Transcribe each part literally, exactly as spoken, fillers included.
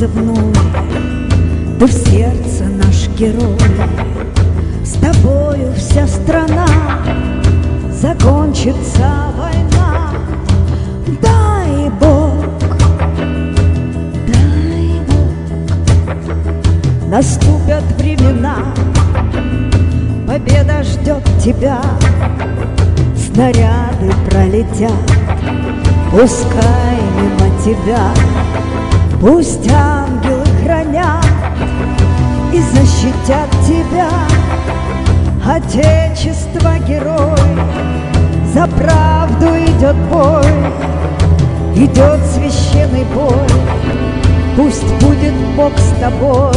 позывной, ты в сердце наш герой. С тобою вся страна, закончится война. Дай Бог, дай Бог, наступят времена, победа ждет тебя, снаряды пролетят, пускай мимо тебя, пусть ангелы хранят и защитят тебя. Отечество герой, за правду идет бой, идет священный бой, пусть будет Бог с тобой.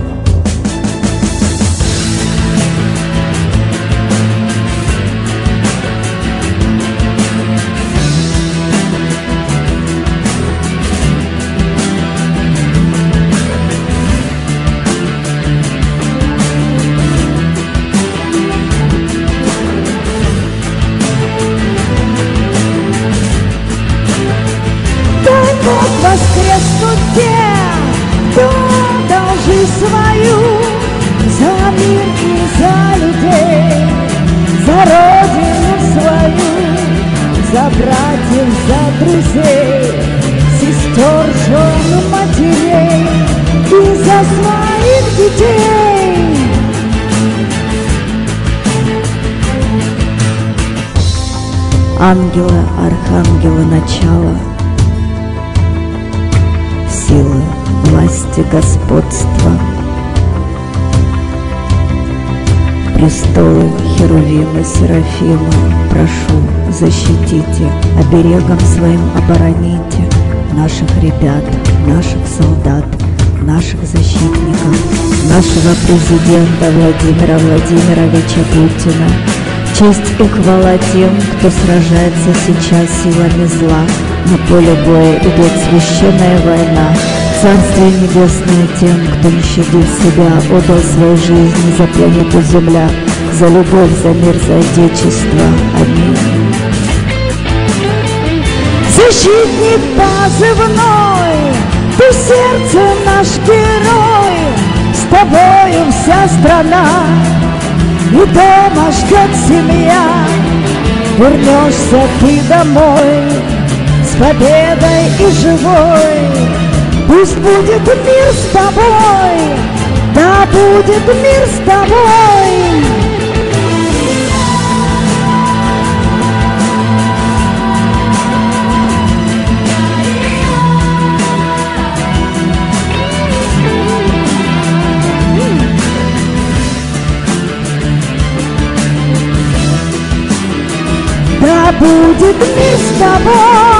Воскреснут те, кто дал жизнь свою за мир и за людей, за родину свою, за братьев, за друзей, сестер, жен, матерей и за своих детей. Ангелы, архангелы начала, силы, власти, господства, престолы, херувимы, серафимы, прошу, защитите, оберегом своим обороните наших ребят, наших солдат, наших защитников, нашего президента Владимира Владимировича Путина. Честь и хвала тем, кто сражается сейчас силами зла. На поле боя идет священная война. Царствие небесное тем, кто, не щадив себя, отдал свою жизнь за планету Земля, за любовь, за мир, за Отечество. Аминь. Защитник позывной, ты в сердце наш герой, с тобою вся страна, и дома ждет семья. Вернешься ты домой с победой и живой. Пусть будет мир с тобой, да будет мир с тобой. Да будет мир с тобой.